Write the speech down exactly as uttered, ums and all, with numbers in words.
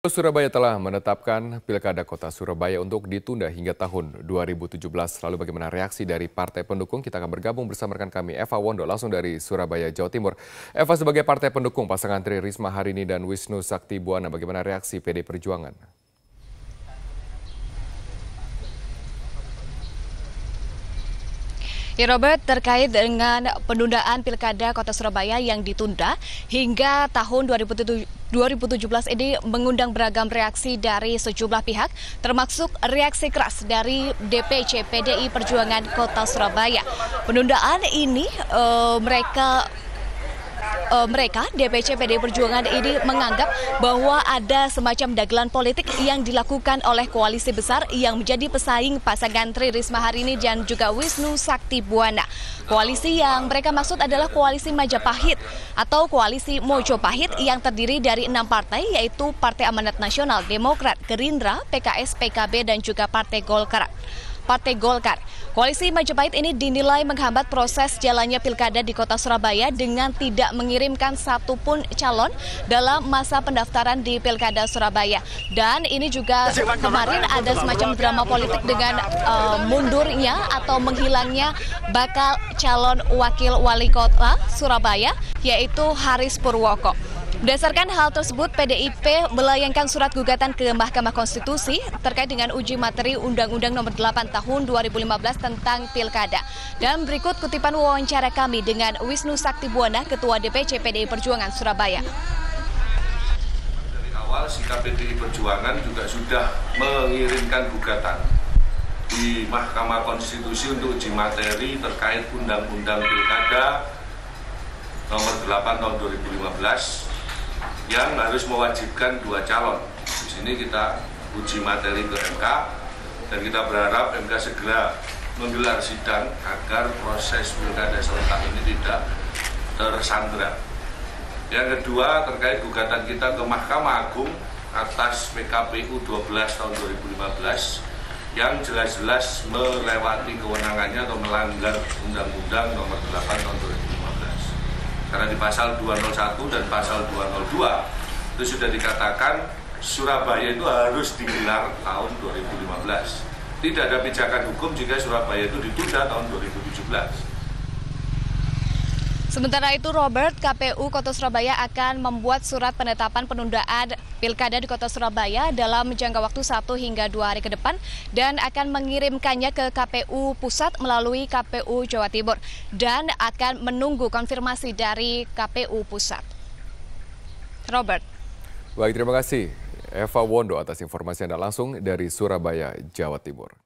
Surabaya telah menetapkan Pilkada Kota Surabaya untuk ditunda hingga tahun dua ribu tujuh belas. Lalu bagaimana reaksi dari partai pendukung? Kita akan bergabung bersama rekan kami Eva Wondo langsung dari Surabaya, Jawa Timur. Eva, sebagai partai pendukung pasangan Tri Risma Harini dan Wisnu Sakti Buwana, bagaimana reaksi P D I Perjuangan? Ya Robert, terkait dengan penundaan Pilkada Kota Surabaya yang ditunda hingga tahun dua ribu tujuh belas ini mengundang beragam reaksi dari sejumlah pihak, termasuk reaksi keras dari D P C P D I Perjuangan Kota Surabaya. Penundaan ini uh, mereka Uh, mereka D P C P D I Perjuangan ini menganggap bahwa ada semacam dagelan politik yang dilakukan oleh koalisi besar yang menjadi pesaing pasangan Tri Risma Harini dan juga Wisnu Sakti Buwana. Koalisi yang mereka maksud adalah koalisi Majapahit atau koalisi Mojopahit yang terdiri dari enam partai, yaitu Partai Amanat Nasional, Demokrat, Gerindra, P K S, P K B dan juga Partai Golkar. Partai Golkar. Koalisi Majapahit ini dinilai menghambat proses jalannya pilkada di Kota Surabaya dengan tidak mengirimkan satupun calon dalam masa pendaftaran di Pilkada Surabaya. Dan ini juga kemarin ada semacam drama politik dengan uh, mundurnya atau menghilangnya bakal calon wakil wali kota Surabaya, yaitu Haris Purwoko. Berdasarkan hal tersebut, P D I P melayangkan surat gugatan ke Mahkamah Konstitusi terkait dengan uji materi Undang-Undang Nomor delapan Tahun dua ribu lima belas tentang Pilkada. Dan berikut kutipan wawancara kami dengan Wisnu Sakti Buwana, Ketua D P C P D I Perjuangan Surabaya. Dari awal sikap P D I Perjuangan juga sudah mengirimkan gugatan di Mahkamah Konstitusi untuk uji materi terkait Undang-Undang Pilkada Nomor delapan Tahun dua ribu lima belas yang harus mewajibkan dua calon. Di sini kita uji materi ke M K dan kita berharap M K segera menggelar sidang agar proses pilkada serentak ini tidak tersandra. Yang kedua, terkait gugatan kita ke Mahkamah Agung atas P K P U dua belas tahun dua ribu lima belas yang jelas-jelas melewati kewenangannya atau melanggar Undang-Undang Nomor delapan Tahun dua ribu lima belas. Karena di pasal dua nol satu dan pasal dua nol dua itu sudah dikatakan Surabaya itu harus digelar tahun dua ribu lima belas. Tidak ada pijakan hukum jika Surabaya itu ditunda tahun dua ribu tujuh belas. Sementara itu, Robert, K P U Kota Surabaya akan membuat surat penetapan penundaan Pilkada di Kota Surabaya dalam jangka waktu satu hingga dua hari ke depan dan akan mengirimkannya ke K P U Pusat melalui K P U Jawa Timur dan akan menunggu konfirmasi dari K P U Pusat. Robert. Baik, terima kasih Eva Wondo atas informasi Anda langsung dari Surabaya, Jawa Timur.